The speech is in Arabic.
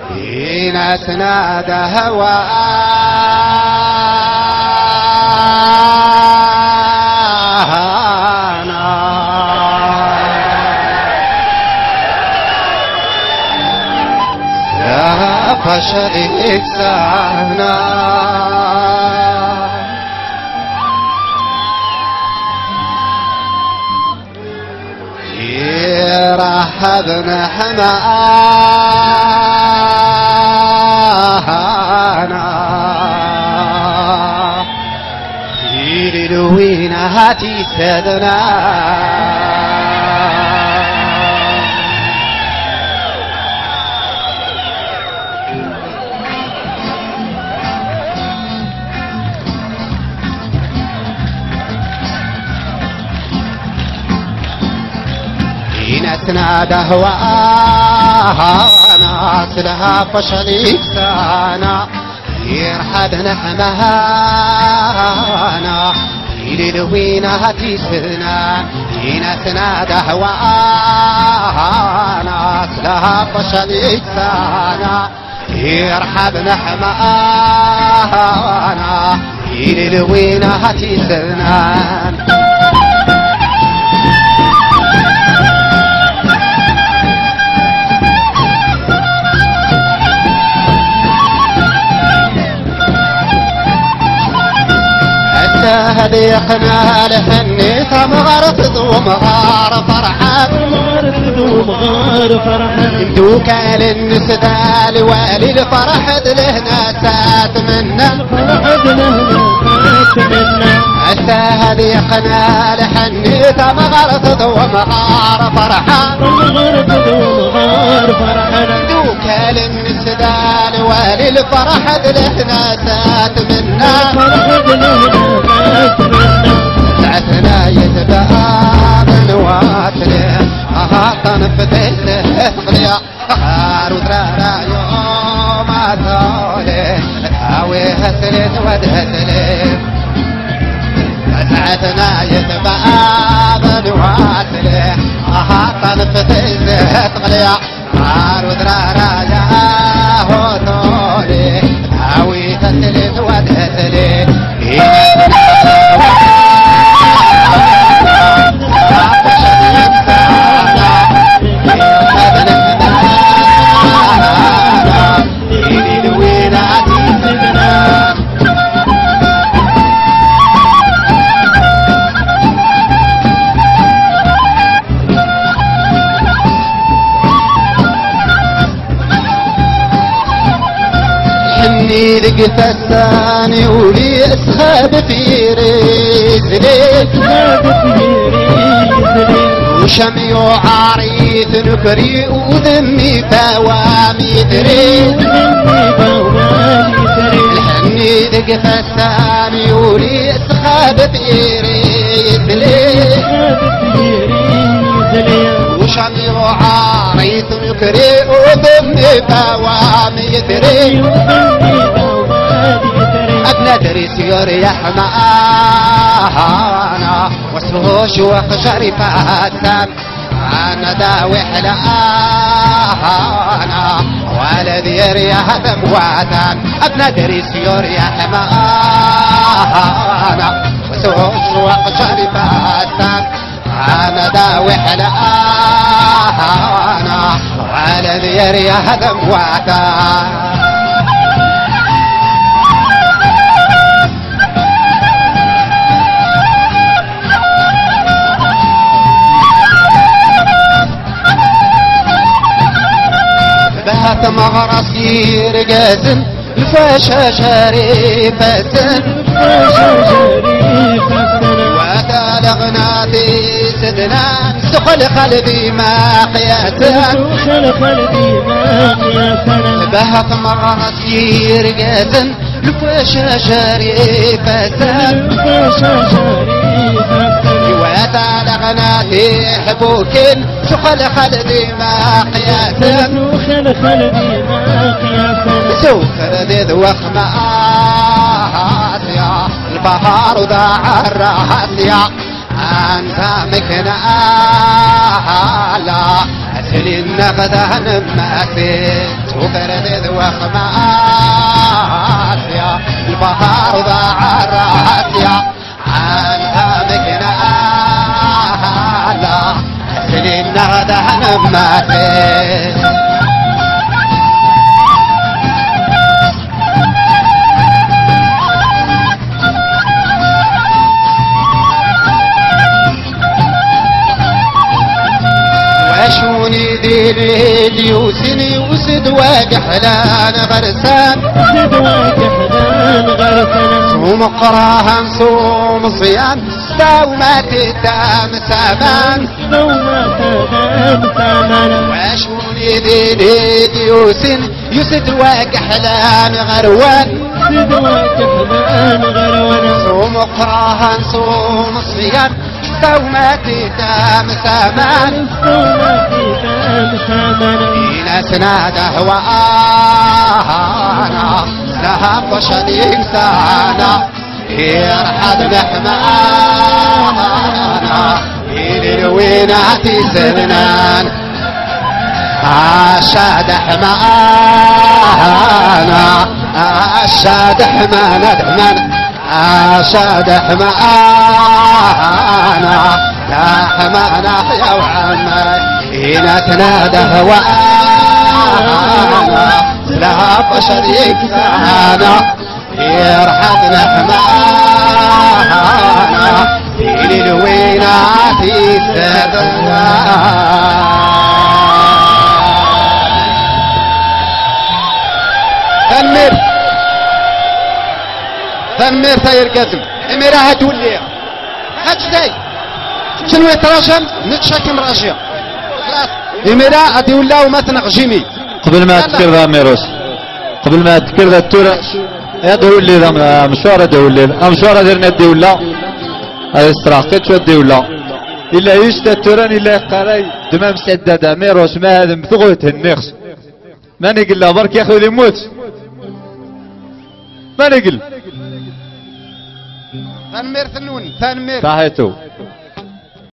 ناسنا دهوانا يا فشل إكسانا رحبنا حمانا يلوين هاتي سدنا ناسنا دهوانا سلها فشل إكسانا يرحدنا حمانا يلوين هاتي سنا ناسنا دهوانا سلها فشل إكسانا يرحبنا حمانا يلوين هاتي سنا هديقنا لحني تمغرت ومغار فرحان دوكا للنسدال والي الفرح لهنا سات منا هديقنا لحني تمغرت ومغار فرحان دوكا للنسدال والي الفرح لهنا سات منا ساعتنا يتبقى من واتله تنفتله تقليا خارو ترارا يوم عطاله هاوي هسلت ودهتله ساعتنا يتبقى من واتله تنفتله تقليا خارو ترارا ياهو طولي هاوي هسلت ودهتله لقيت الثاني ولي اسخاب في رجلي وشمي وعريث نكري وذمي فوامي دري الحني لقيت الثاني ولي اسخاب في رجلي وشمي وعريث نكري وذمي فوامي دري ندري سيور يا حمانا وسهوش وخشري فاتان أنا داوي حلانا والذي يا هدم واتان ندري سيور يا حمانا وسهوش وخشري فاتان أنا داوي حلانا والذي يا هدم واتان بهت مغرسي رجازن الفاشا شريفة وتلغناتي سدنان سخل قلبي ما قياسن بهت مغرسي رجازن الفاشا شريفة وتلغناتي حبوكن سخل قلبي ما قياسن سوف ذي وخمات يا البحر وداع الراس يا أنت مكنا لا أسلي النقدان ماسج سكرت ذوق ماسيا البحر ضاع الراسيا أنت مكنالا سنين نغده نماتي وشوني ديري اليوسن يوسد وقحلان غرسان يوسد وقحلان غرسان صوم قراهن صوم صيام سوما تتام سامان سوما تتام سامان وشوني ديري اليوسن يوسد وقحلان غروان يوسد وقحلان غروان صوم قراهن صوم صيام سوما تتام سامان ناس ناده وانا سهم وشديق سانا يرحد نحمانا إلي الويناتي سنان أشاد حمانا أشاد حمانا دحمان أشاد حمانا لا حمانا يا وعمي هنا تنادى هوانا لا بشريك سانا يرحمنا حمانا إلي الويناتي سدنا ثمر ثير قسم اميرا هتولي هتزاي شنو يتراجم نتشكم راشيا اميرا هتولي وما تنقجمي قبل ما تذكر ذا ميروس قبل ما تذكر ذا التورة يا دولي ذا مشوار دولي مشوار درنا الدولة هذا استراقت شو الدولة إلا يشتا التوران إلا قراي دمام سدادة ميروس ما هذا مثغوت النقص ما نقل له برك ياخذ يموت ما نقل ثنمير ثنون ثنمير صحيتو